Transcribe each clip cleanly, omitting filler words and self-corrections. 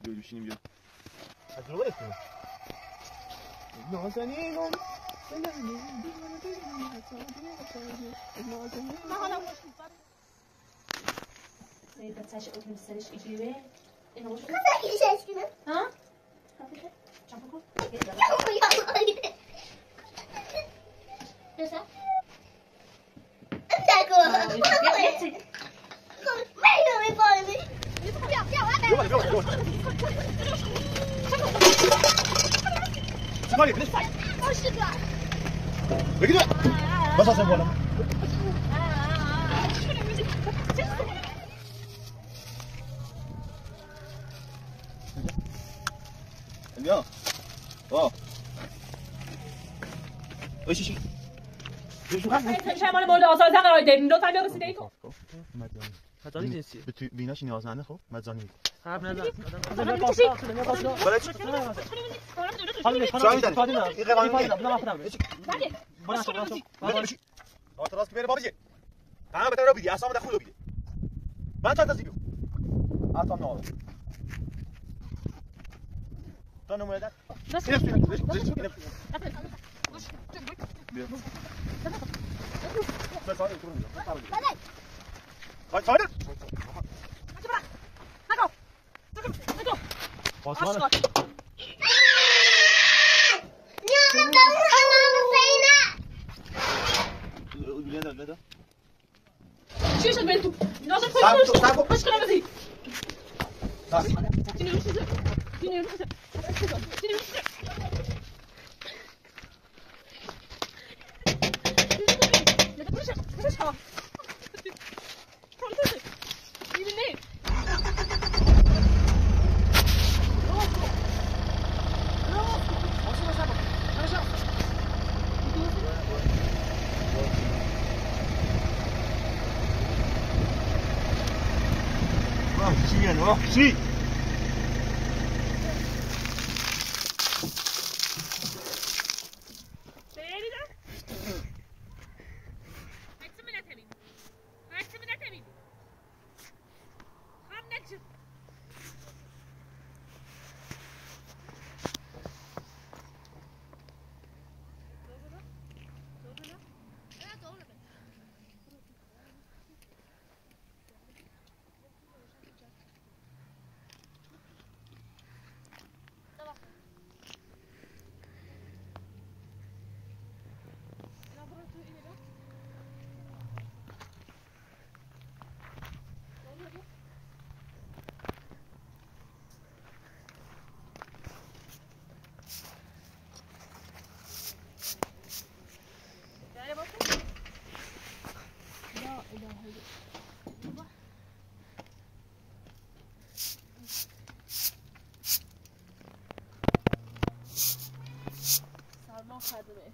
بشینیم بیا تجربه داشتیم نازنینم ما حالا خوش می‌ذاره بچه‌ش اوتون سرش ایجوره اینو خوش ها چند کن بسا چیکاری بده سگ بگید بس اصلا بالا الیا وا وشی شمال مورد آثار قرار دادیم لطفاً بیا رسیده ای تو مجانی جنسی به بیناش نیازمنده خب مجانی حرف نزن بلد راست بره بابجی همه بهتره بیدی اصلا ده خود بیدی من چند تا زیبیو اصلا نه تو نمویده چی شد بری تو؟ نازم خوش کنم بزی وحشی خدمه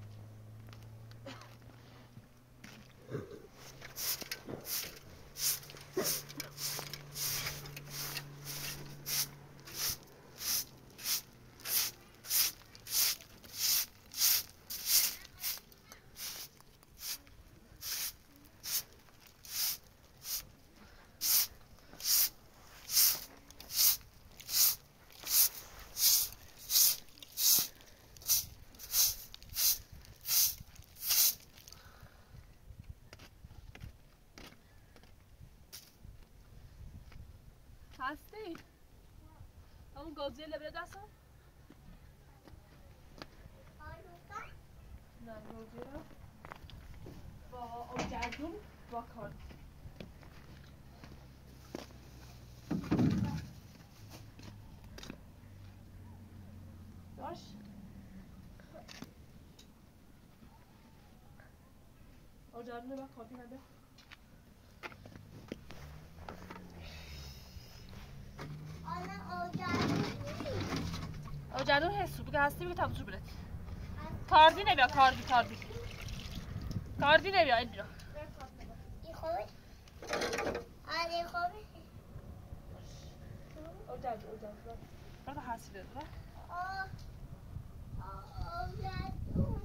هستی؟ همون گازی لبره دستم؟ نه گازی رو با آب گردون با کارد داشت؟ آب گردون رو با کارد نده آجادون هستو بگه هستی بگه تابوتو برد کاردی نبیا کاردی نبیا این بیا این خوبه؟ آره خوبه آجادون برد هستی برد آجادون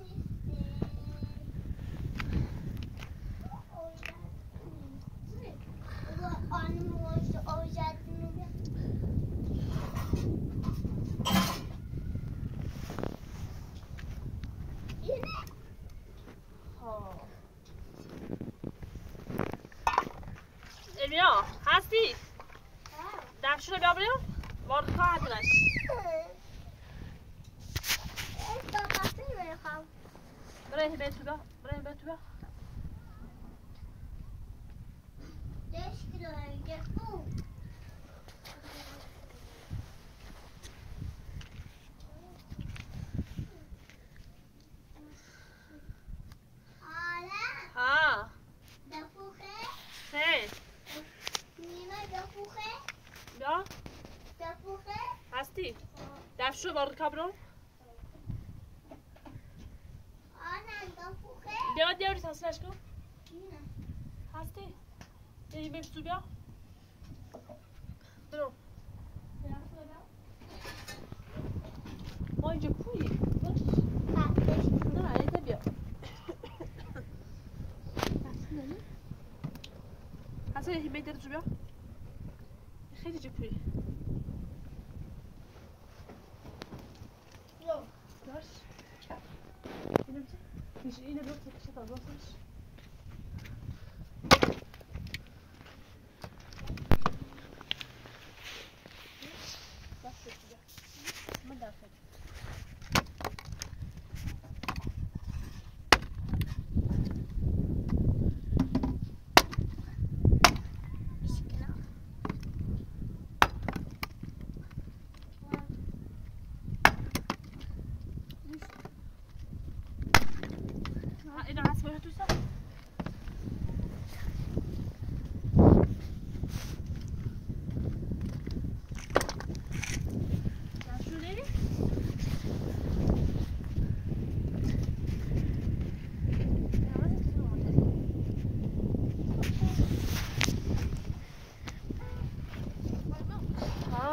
نیسته آن موش آجادون امیا هستی؟ دفشو رو بیا بریم وارد کار هدنش برای همه تو بیا برای همه تو بیا ها هی بیا هستی؟ دفشو وارد کار برو بیا دیاری تحصیلش کن هستی؟ یه بیش تو بیا برو ما اینجا کویی نه ایده بیا هستی یه بیش تو بیا خیلی جا کویی باش اینو بزن میشه اینو رو تکشه تا باسش اینو هست باشه تو سر دستشو داری؟ ها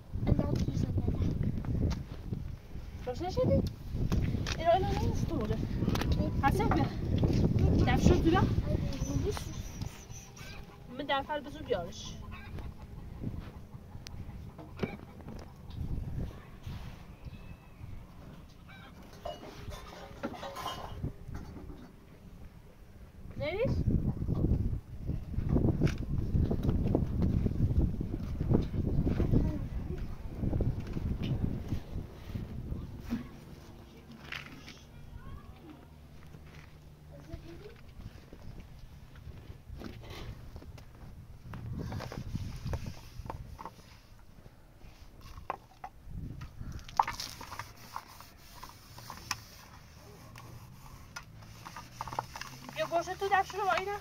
روشن شدی؟ اینو نیست تو موجه هستی بیا دفشو تو بیا من دفعه بزن بیارش نریش؟ باشه تو دفشو رو با اینه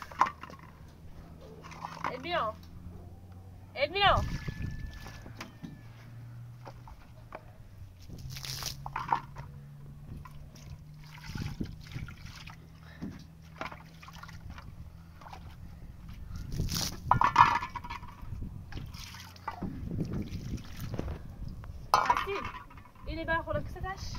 ادمینا ادمینا هستی اینه برای خدا کستش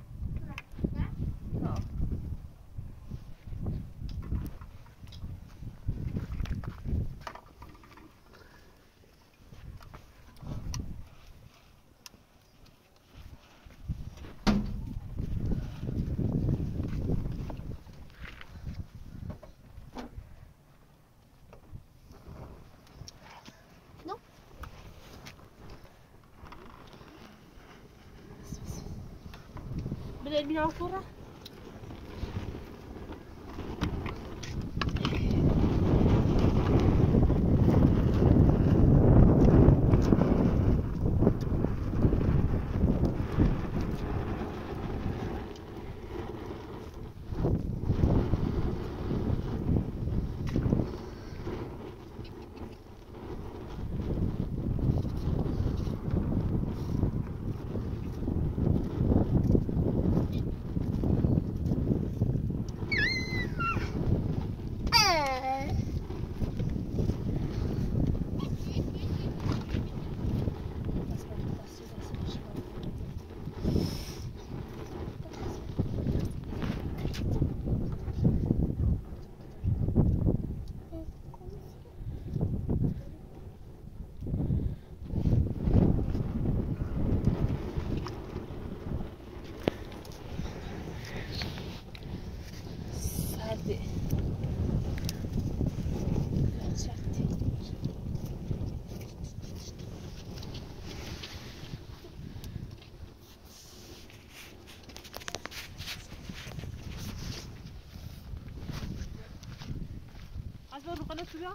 ادمینا فوره لحظة رو قناة بیا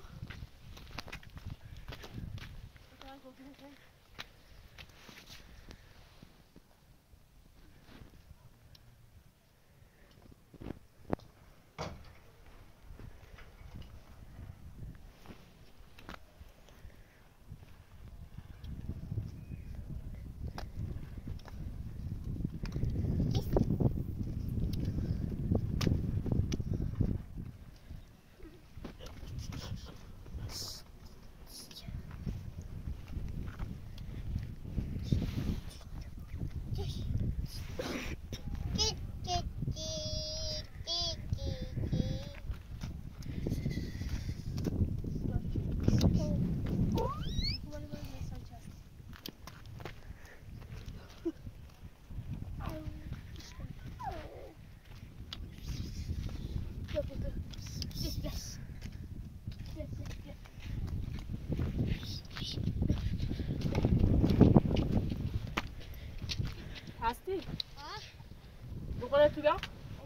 هستی؟ رو قناة بیا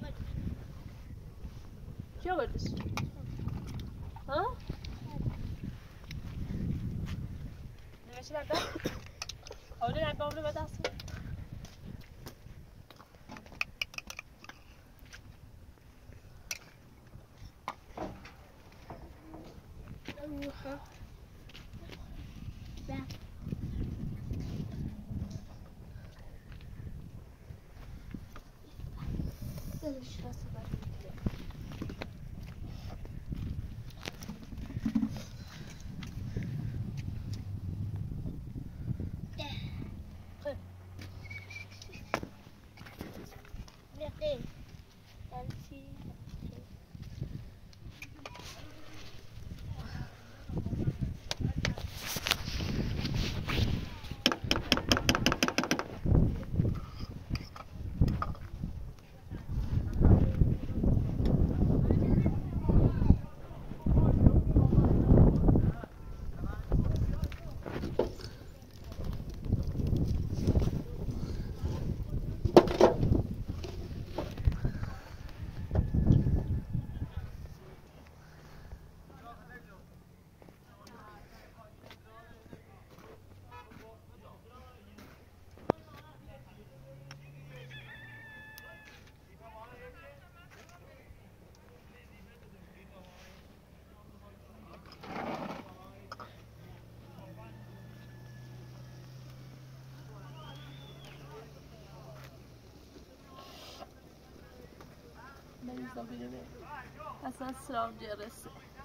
چی آوردش؟ ها؟ نمیشه نبدا؟ حالا نبدا رو بده هستی؟ اصلا سلام جرسه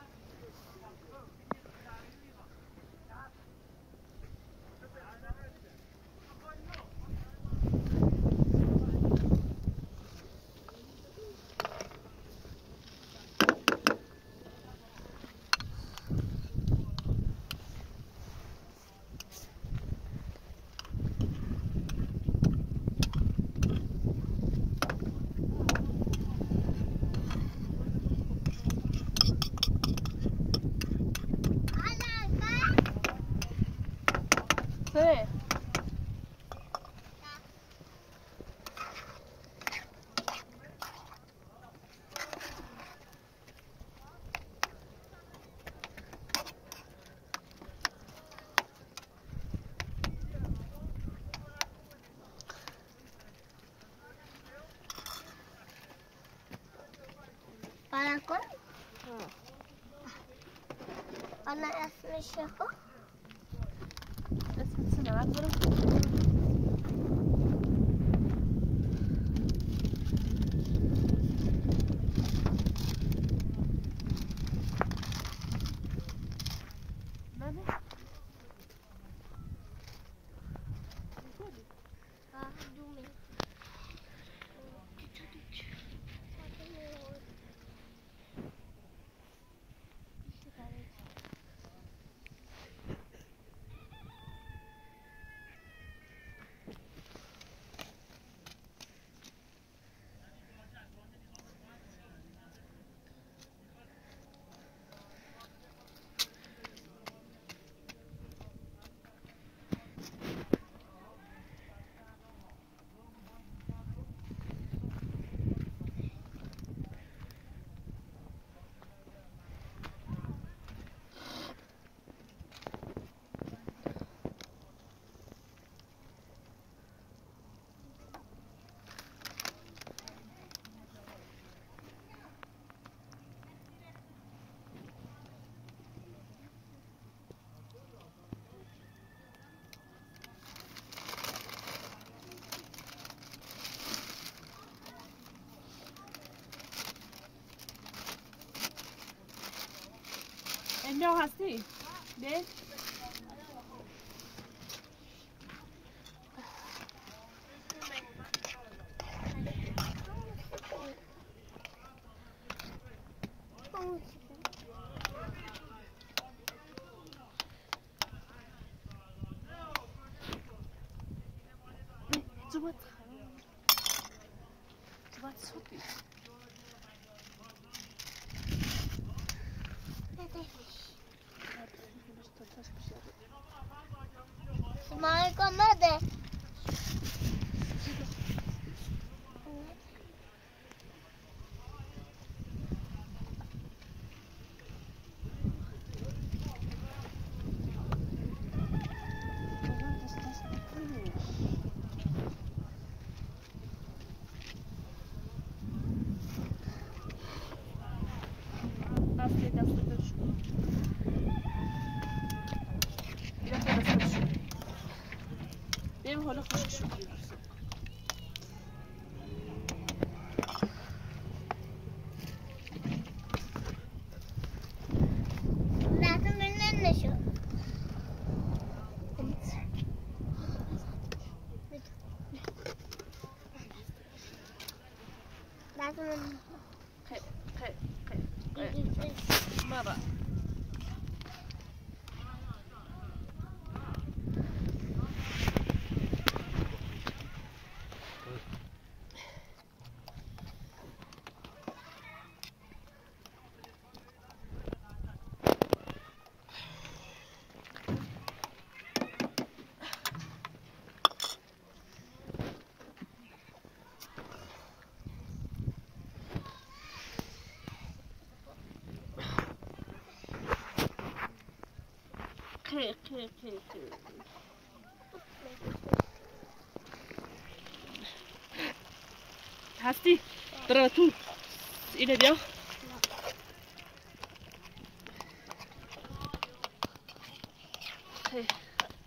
سه Balakon? Ana اسمش خب؟ اسم سنة عبدالله دومه اینجا هستی؟ به Marco mede. حالا خوشش شد لازم نشو. لازم مرة خير هستی برو تو اینه بیا خیلی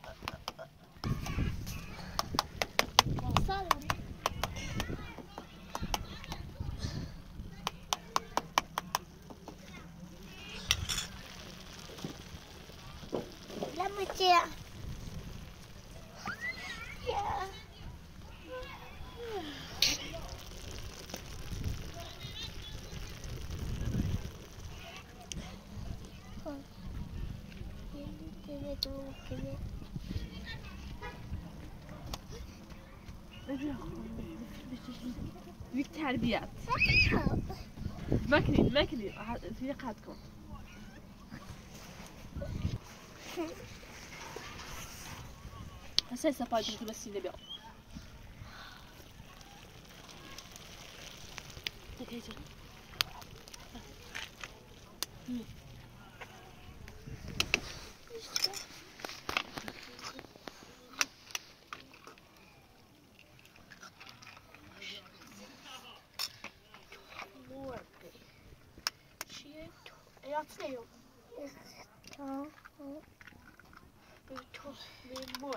Yeah. بالتربيات ماكلين في قعدكم هسه سفاجي بس اللي بيع Yapsıyor. Tamam. Çok memnun.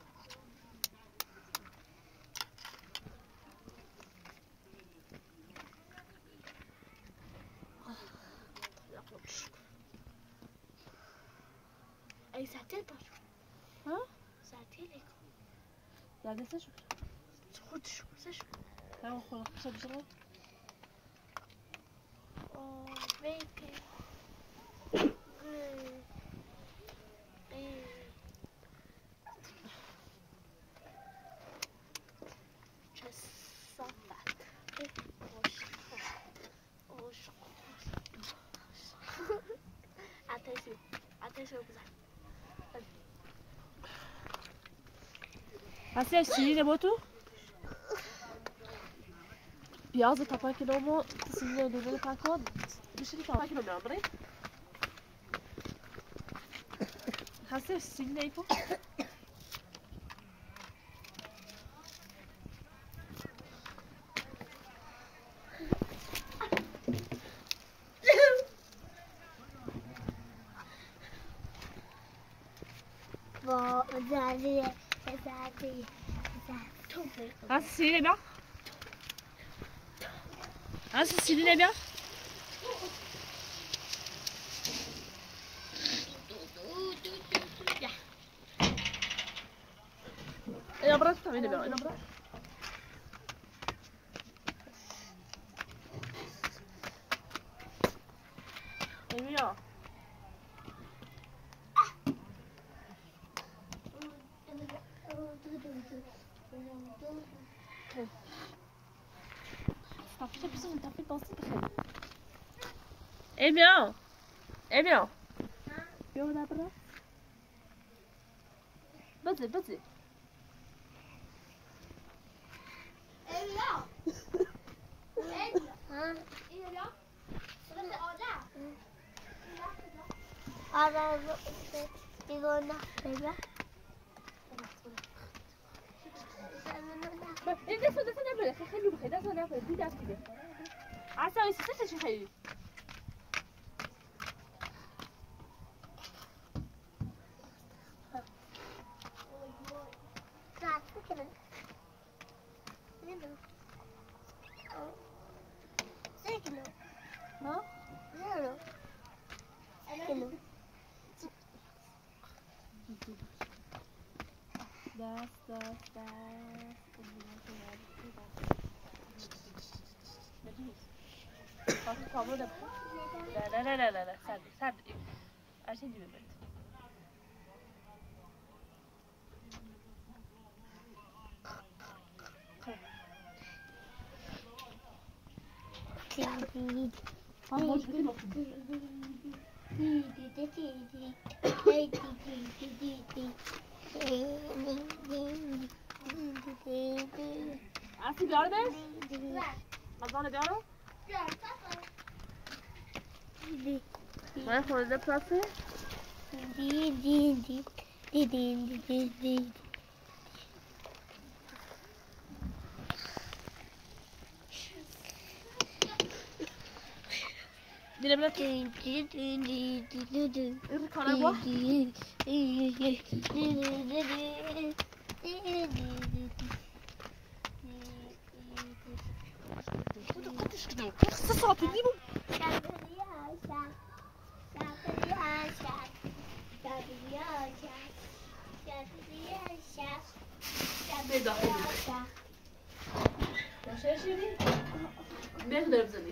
Ay zaten var. Ha? Zaten yok. لا ده سشو خد شو سشو. لا خلاص خد شغل بيكي. هسه سینه با تو پیاز تا کیلومو سینه دونه پاکو بشری تا کیلو میامره هسه سینه ایپو با زادی هسه سینه بیا هسه سینه بیا برات تعمل بقى انا برات ايوه Eh bien, eh bien. Viens là-bas. Vas-y, vas-y. خليه بخير ده انا بدي ده كده عسى يسكت شي خير ها لا سعد عشان دي بنت عارفة بيعرف ايش؟ مظنة بيعرف؟ ما ياخد ده بلاسي؟ دي لبنات الركانة بوا كنتش كده خصصات تجيبوا بيضة شاشيني بيقدر بزني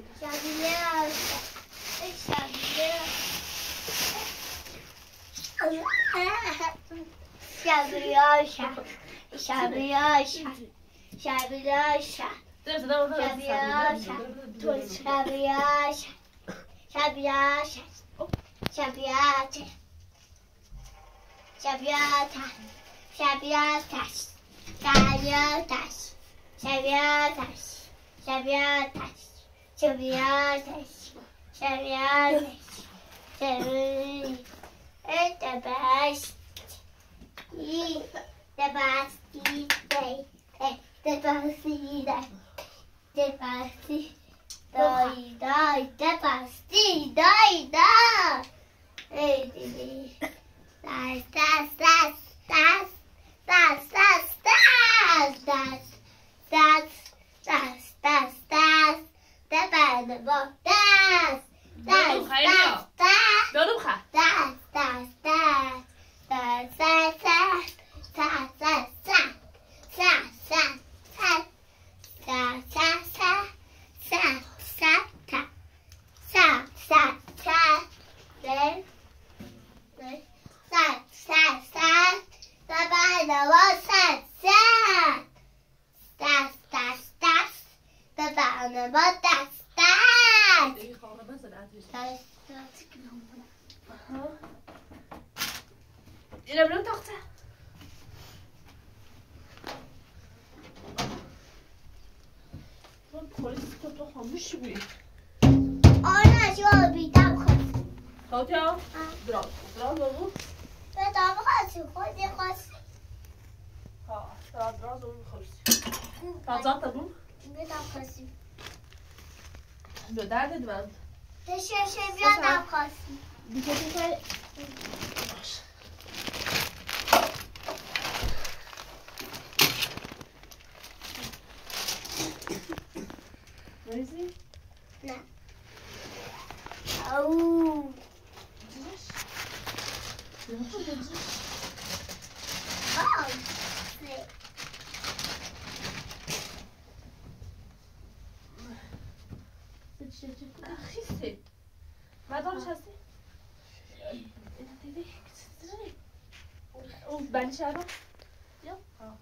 شهر یا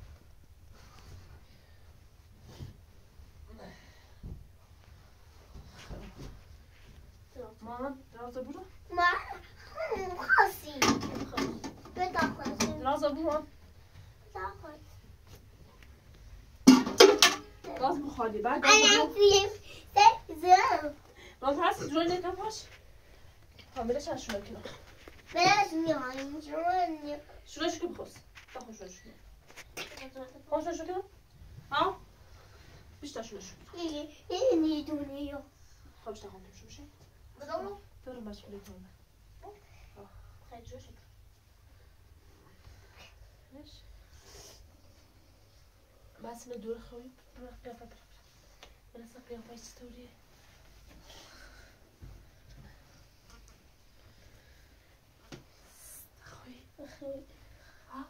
ماما درازا برو ما خاصی بدا خاصی درازا برو بدا خاصی گاز بخوردی بعد انا فیلم سزم باز هست جوی نکپاش کاملش هم شونه کنم بلاش میانیم جوانی شونه شو که بخواست بخون شونه شو کنم شونه شو کنم ها بیشتر شونه شو کنم این نیدونی یا خب بیشتر خونتون شو بشه بدونم برو مشغولی کنم خیلی جوشی باش بس من دور خوی برو قیافه برو برسا قیافه چطوریه خوی ها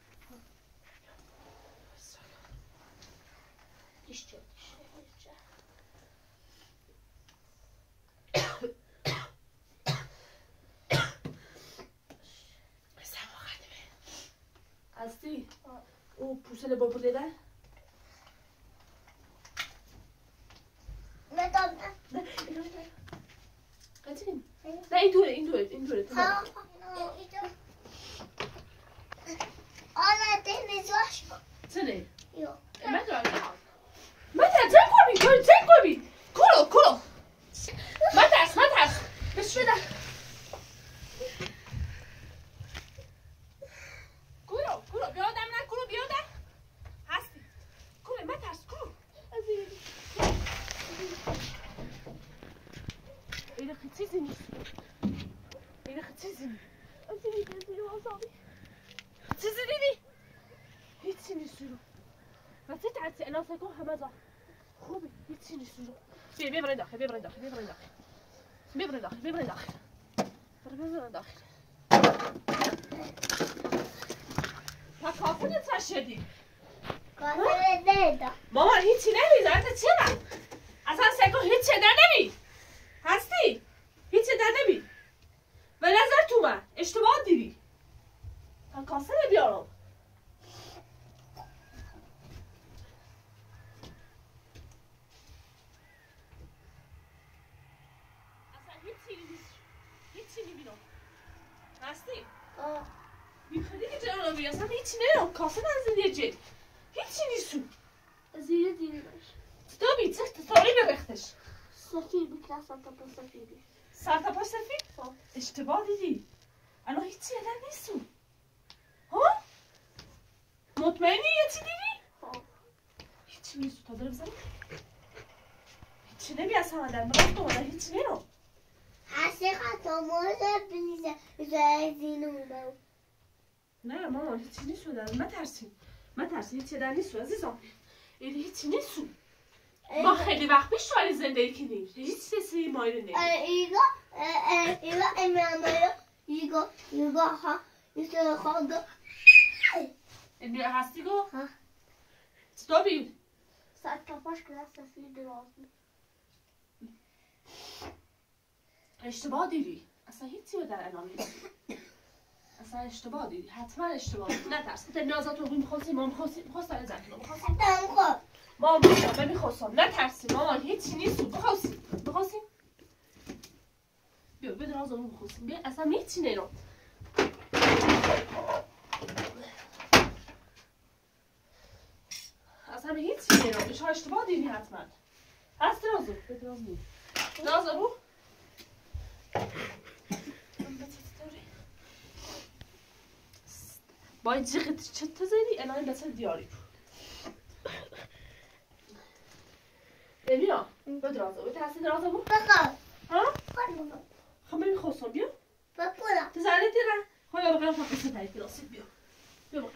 دیشتر هستی؟ او پوسل بابور دیده؟ ندام نه قطعیم نه این دوره این دوره تو ها آنه تنیزواش سنه یا من دارم تن کنی کلو من ترس بس شده کلو بیادم نه کلو بیادم هستی کلو من ترس کلو ایده خیلی چیزی نیست چیزی دیدی هیچی نیست رو و چه تعرسی انا ساکو همه زا خوبه هیچی نیست رو ببرن داخل ببرن داخل تا کافه نترشدی کافه نیدا ماما هیچی نمیده انت چرا اصلا ساکو هیچی در نمی هستی هیچی در نمی به نظر تو من اشتباه دیدی تا کاسه بیارم هیچی نمیبینم هستی؟ میخوادی که جلو بیاد اصلا هیچی نمیبینم کاسه نزدیه جد هیچی نیستو زیر دیرش ستابی چه تاری برختش سفیر بکلا سرطپا سفیری سرطپا سفید؟ اشتباه دیدی الان هیچی ادن نیستو ها؟ مطمئنی یه چی دیدی؟ هیچی نیستو تا داره بزنی؟ هیچی نمی اصلا ادن براست اومدن هیچی نمیرم هستی خطا موزه بلیزه زای زینو بو نه ماما هیچی نیستو دارم من ترسیم هیچی ادن نیستو عزیزم این هیچی نیستو ما خیلی وقت پیش توی زندگی کنیم هیچ چیزی مایل نیم ایگا امیانبایو ایگا ها ایسا خواهد این هستی گو؟ ها ستابی سرطپاش کلا سفیر درازی اشتباه دیدی اصلا هیچی رو در الان نیست اصلا اشتباه دیدی حتما اشتباه دیدی نترس تا نیازات رو میخواستی ما میخواست در زن میخواستیم دم خود ما میخواستم نترسی مامان هیچی نیست بخواستیم بیا بدون از اون بخواستیم بیا اصلا هیچی نیرم اصلا هیچی نیرم بشه اشتباه دیدی حتما هست رازو بدون از اون رازو باید جیغت چطور زدی الان بسر دیاری بیا بدرازو به تحصیل درازو بود بخواد ها؟ خود خب من میخواستم بیا بخواد تزعلی دیره خواهی بقیرم تا قصه تایی کلاسید بیا بقیرم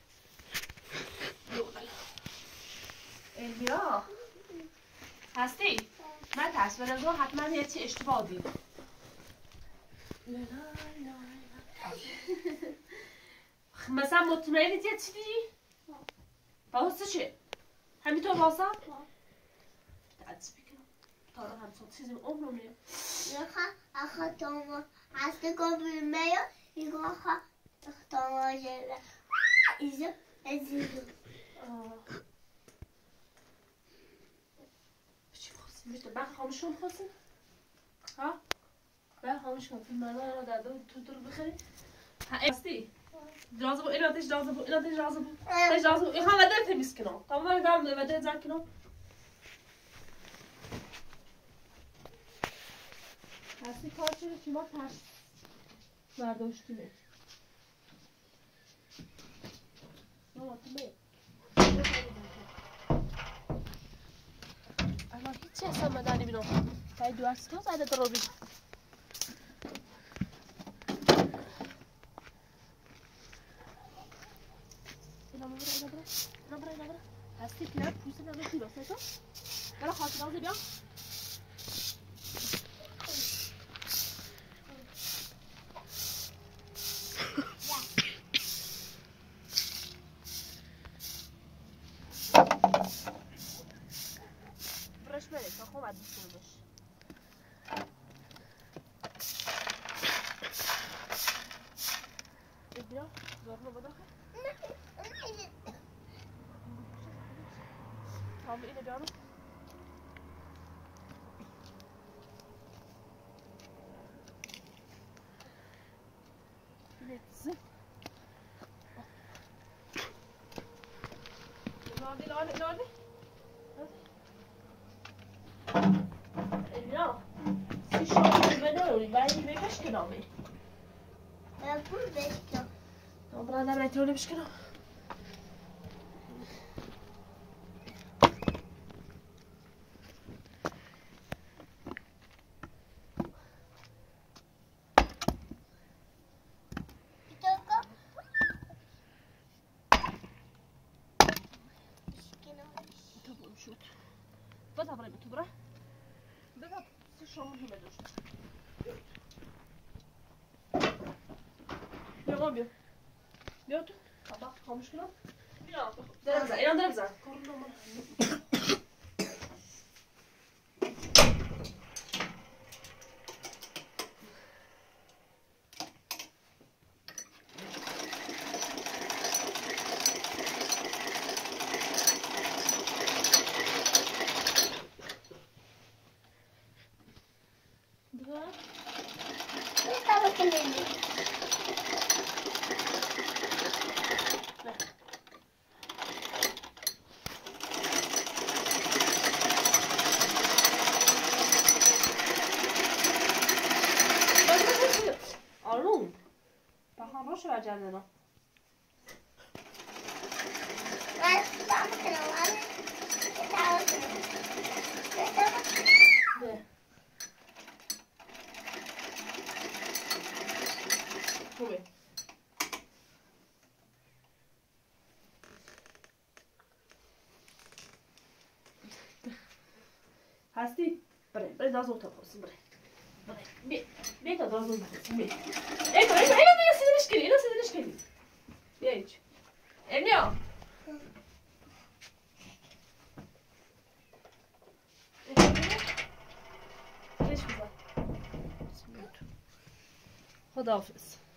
بیا هستی؟ من ترس به نظر حتما یه چی اشتباه دید مثلا مطمئنید یه چی دیدی؟ واسه چه؟ همینطور واسه؟ تعدیز بکنم تا رو همسون چیزیم عمرم نیم اخواتامو هستی که بیمه یا ایگو اخواتامو جلده ایزا عزیزو چی خواستیم بیشتر بخ خاموشون خواستیم ها بخ خاموشون فیلم رو داده تو رو بخری ها استی جازو ایناتش جازو ایناتش جازو تش جازو این هم وده تمیز کنم تمام گام وده زن کنم هستی کار چرا شما پس برداشتیمه ماما تو می الان هیچی اصلا مدنی بینم تایی دو هستی تو زده درو بی اینا برا هستی پیرم پوست نمه پیرا سایتا برا خاطر آزه بیا برش بره تا خوب عدیس کنمش بیا زورنو بداخل Tamam yine bir anı. Bitsin. İleride. Ela. Si şöyle ben ben bir beş kilo mu? Ben bu 5 kilo. Tamam ben de öyle bir şey kilo. Şut. Bada buraya bir tubra. Bada şomu hime düştü. Yok abi. Yok. Bak kalmış kilo. Ya. Deremza. İnandırımza. Korunma. آروم بخوام باشه و جندنا خوبه هستی؟ بره دازو تا پرسیم بره بیا تا دازو برسیم بیا اینو سیدنش کنی بیا ایچ امنیا خداحافظ